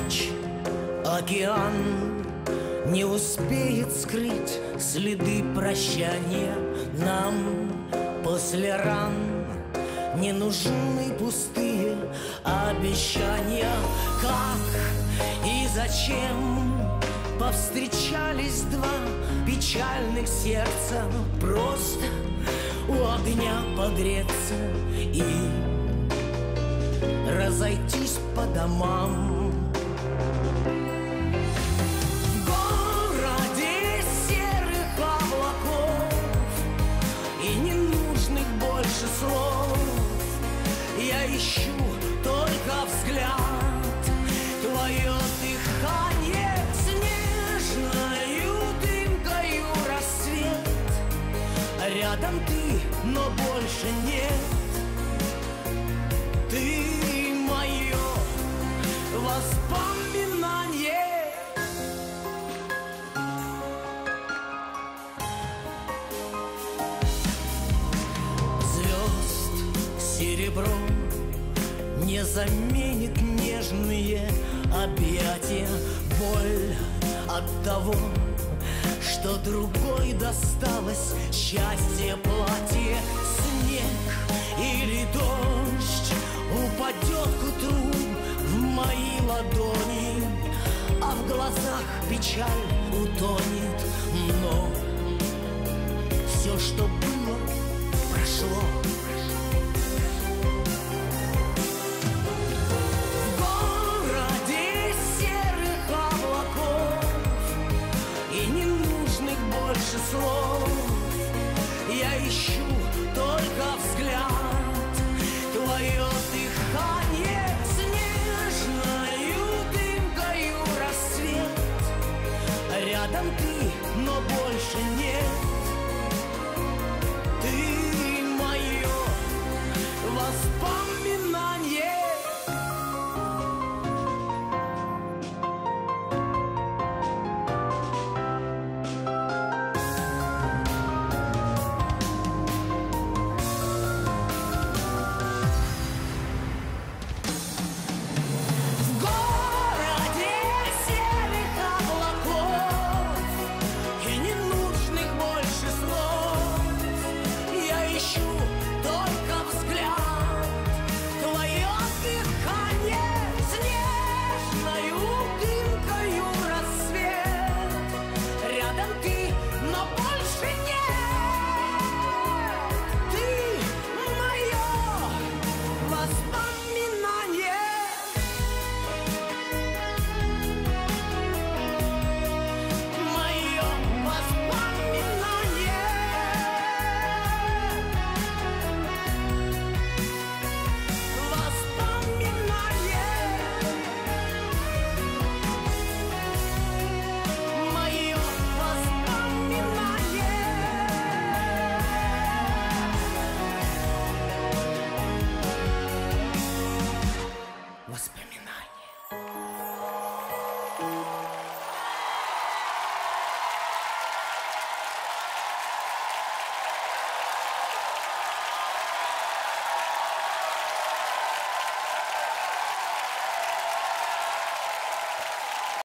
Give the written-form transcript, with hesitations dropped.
ночь океан не успеет скрыть следы прощания. Нам после ран не нужны пустые обещания. Как и зачем повстречались два печальных сердца? Просто у огня погреться и разойтись по домам. В городе серых облаков и ненужных больше слов я ищу только взгляд, твое дыхание снежною дымкою рассвет. Рядом ты, но больше нет. Ты мое воспоминание. Звезд серебро не заменит нежные объятия. Боль от того, что другой досталось счастье, платье. Снег или дождь упадет к утру в мои ладони, а в глазах печаль утонет. Но все, что было, прошло. В городе серых облаков и ненужных больше слов я ищу только взгляд, твое дыхание снежною дымкою рассвет. Рядом ты, но больше нет. Ты мое воспоминание. Воспоминания.